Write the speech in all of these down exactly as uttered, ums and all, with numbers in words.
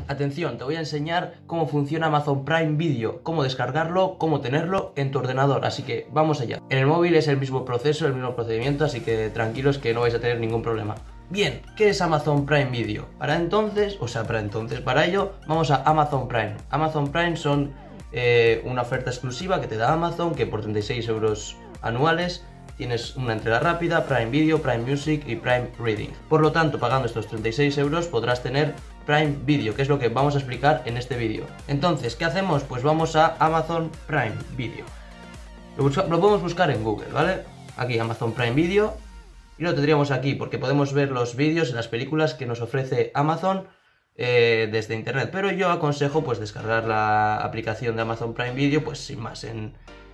Atención, te voy a enseñar cómo funciona Amazon Prime Video, cómo descargarlo, cómo tenerlo en tu ordenador, así que vamos allá. En el móvil es el mismo proceso, el mismo procedimiento, así que tranquilos que no vais a tener ningún problema. Bien, ¿qué es Amazon Prime Video? Para entonces, o sea, para entonces, para ello, vamos a Amazon Prime. Amazon Prime son eh, una oferta exclusiva que te da Amazon, que por treinta y seis euros anuales tienes una entrega rápida, Prime Video, Prime Music y Prime Reading. Por lo tanto, pagando estos treinta y seis euros podrás tener Prime Video, que es lo que vamos a explicar en este vídeo. Entonces, ¿qué hacemos? Pues vamos a Amazon Prime Video. Lo, busca, lo podemos buscar en Google, ¿vale? Aquí Amazon Prime Video y lo tendríamos aquí porque podemos ver los vídeos y las películas que nos ofrece Amazon eh, desde internet. Pero yo aconsejo pues descargar la aplicación de Amazon Prime Video pues sin más en...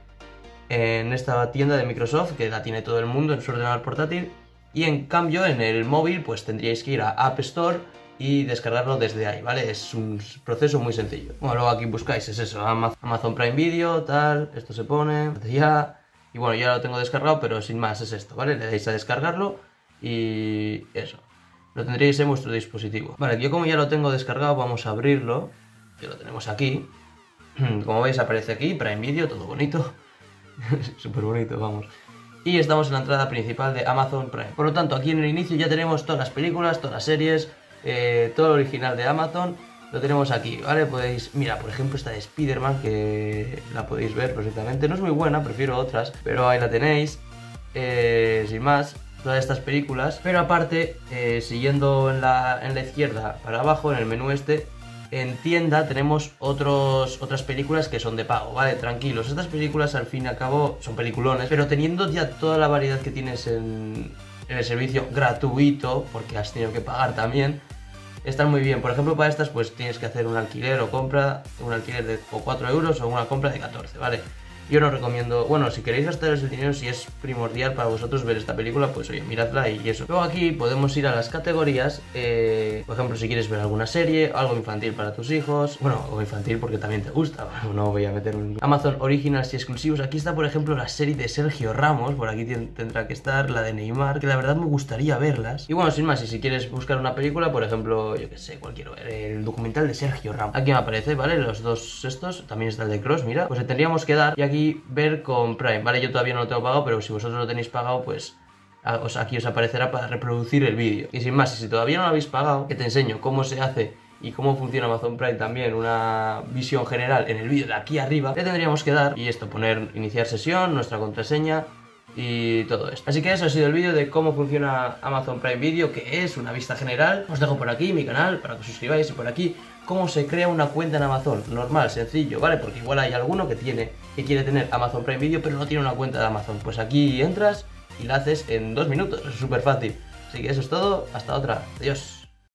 en esta tienda de Microsoft, que la tiene todo el mundo en su ordenador portátil, y en cambio en el móvil pues tendríais que ir a App Store y descargarlo desde ahí, ¿vale? Es un proceso muy sencillo. Bueno, luego aquí buscáis, es eso, Amazon Prime Video, tal, esto se pone, ya, y bueno, ya lo tengo descargado, pero sin más es esto, ¿vale? Le dais a descargarlo y eso, lo tendréis en vuestro dispositivo. Vale, yo como ya lo tengo descargado, vamos a abrirlo, que lo tenemos aquí. Como veis aparece aquí, Prime Video, todo bonito. Súper bonito, vamos. Y estamos en la entrada principal de Amazon Prime. Por lo tanto, aquí en el inicio ya tenemos todas las películas, todas las series, eh, todo lo original de Amazon. Lo tenemos aquí, ¿vale? Podéis... Mira, por ejemplo, esta de Spider-Man, que la podéis ver perfectamente. No es muy buena, prefiero otras, pero ahí la tenéis. Eh, sin más, todas estas películas. Pero aparte, eh, siguiendo en la, en la izquierda para abajo, en el menú este, en tienda tenemos otros, otras películas que son de pago, ¿vale? Tranquilos, estas películas al fin y al cabo son peliculones, pero teniendo ya toda la variedad que tienes en, en el servicio gratuito, porque has tenido que pagar también, están muy bien. Por ejemplo, para estas pues tienes que hacer un alquiler o compra, un alquiler de cuatro euros o una compra de catorce, ¿vale? Yo no recomiendo, bueno, si queréis gastaros el dinero, si es primordial para vosotros ver esta película, pues oye, miradla y eso. Luego aquí podemos ir a las categorías, eh, por ejemplo, si quieres ver alguna serie, algo infantil para tus hijos, bueno, algo infantil porque también te gusta, no voy a meter un... Amazon Originals y exclusivos. Aquí está, por ejemplo, la serie de Sergio Ramos, por aquí tendrá que estar, la de Neymar, que la verdad me gustaría verlas. Y bueno, sin más, y si quieres buscar una película, por ejemplo, yo que sé, cuál quiero ver, el documental de Sergio Ramos. Aquí me aparece, ¿vale? Los dos estos, también está el de Cross, mira, pues le tendríamos que dar y aquí ver con Prime, ¿vale? Yo todavía no lo tengo pagado, pero si vosotros lo tenéis pagado, pues aquí os aparecerá para reproducir el vídeo. Y sin más, y si todavía no lo habéis pagado, que te enseño cómo se hace y cómo funciona Amazon Prime también, una visión general en el vídeo de aquí arriba, le tendríamos que dar y esto, poner iniciar sesión, nuestra contraseña y todo esto. Así que eso ha sido el vídeo de cómo funciona Amazon Prime Video, que es una vista general. Os dejo por aquí mi canal para que os suscribáis y por aquí cómo se crea una cuenta en Amazon. Normal, sencillo, ¿vale? Porque igual hay alguno que tiene, que quiere tener Amazon Prime Video pero no tiene una cuenta de Amazon. Pues aquí entras y la haces en dos minutos, es súper fácil. Así que eso es todo, hasta otra, adiós.